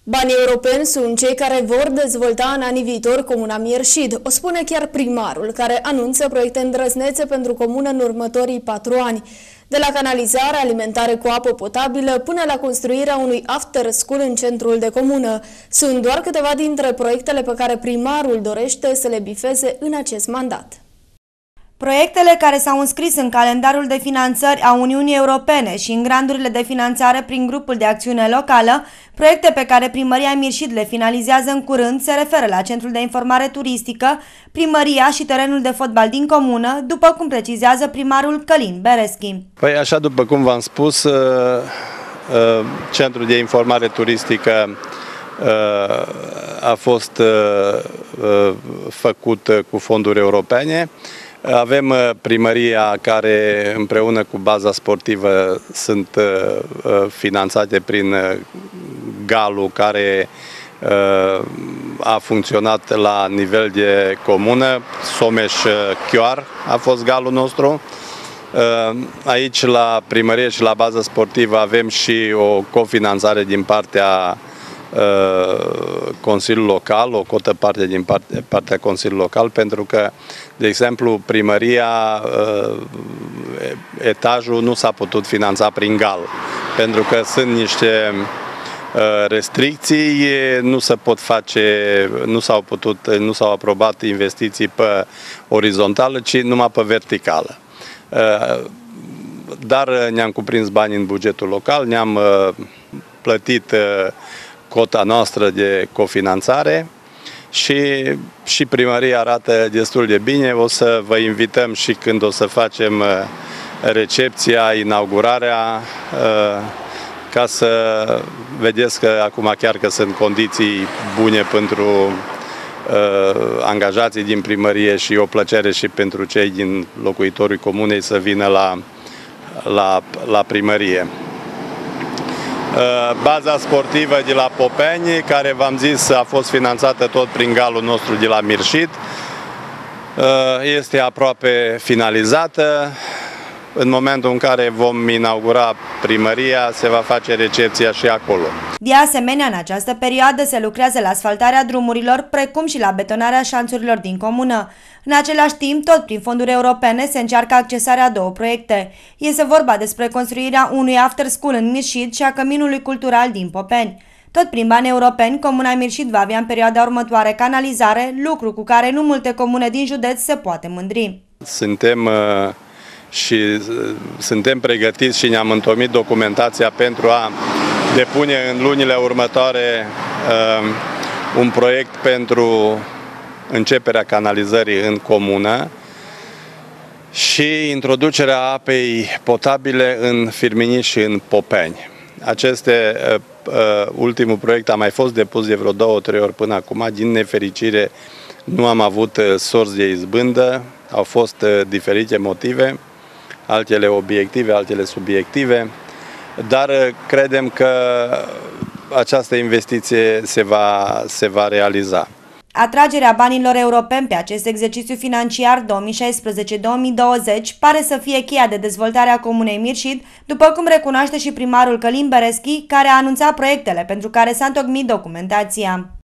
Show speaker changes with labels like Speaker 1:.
Speaker 1: Banii europeni sunt cei care vor dezvolta în anii viitori comuna Mierșid, o spune chiar primarul, care anunță proiecte îndrăznețe pentru comună în următorii 4 ani. De la canalizare, alimentare cu apă potabilă, până la construirea unui after school în centrul de comună. Sunt doar câteva dintre proiectele pe care primarul dorește să le bifeze în acest mandat.
Speaker 2: Proiectele care s-au înscris în calendarul de finanțări a Uniunii Europene și în grandurile de finanțare prin grupul de acțiune locală, proiecte pe care Primăria Mierșid le finalizează în curând, se referă la Centrul de Informare Turistică, Primăria și terenul de fotbal din comună, după cum precizează primarul Călin Bereschi.
Speaker 3: Păi așa, după cum v-am spus, Centrul de Informare Turistică a fost făcut cu fonduri europene. Avem primăria care împreună cu baza sportivă sunt finanțate prin galul care a funcționat la nivel de comună. Someș-Chioar a fost galul nostru. Aici la primărie și la baza sportivă avem și o cofinanțare din partea Consiliul Local, o cotă parte din partea Consiliului Local, pentru că, de exemplu, primăria, etajul nu s-a putut finanța prin gal, pentru că sunt niște restricții, nu se pot face, nu s-au aprobat investiții pe orizontală, ci numai pe verticală. Dar ne-am cuprins bani în bugetul local, ne-am plătit cota noastră de cofinanțare și primăria arată destul de bine. O să vă invităm și când o să facem recepția, inaugurarea, ca să vedeți că acum chiar că sunt condiții bune pentru angajații din primărie și o plăcere și pentru cei din locuitorii comunei să vină la primărie. Baza sportivă de la Popeni, care v-am zis a fost finanțată tot prin galul nostru de la Mierșid, este aproape finalizată. În momentul în care vom inaugura primăria, se va face recepția și acolo.
Speaker 2: De asemenea, în această perioadă se lucrează la asfaltarea drumurilor, precum și la betonarea șanțurilor din comună. În același timp, tot prin fonduri europene, se încearcă accesarea a 2 proiecte. Este vorba despre construirea unui after school în Mierșid și a căminului cultural din Popeni. Tot prin bani europeni, comuna Mierșid va avea în perioada următoare canalizare, lucru cu care nu multe comune din județ se poate mândri.
Speaker 3: Suntem pregătiți și ne-am întocmit documentația pentru a depune în lunile următoare un proiect pentru începerea canalizării în comună și introducerea apei potabile în Firmini și în Popeni. Ultimul proiect a mai fost depus de vreo 2-3 ori până acum. Din nefericire nu am avut sorți de izbândă, au fost diferite motive, altele obiective, altele subiective, dar credem că această investiție se va realiza.
Speaker 2: Atragerea banilor europeni pe acest exercițiu financiar 2016-2020 pare să fie cheia de dezvoltare a comunei Mierșid, după cum recunoaște și primarul Călin Bereschi, care a anunțat proiectele pentru care s-a întocmit documentația.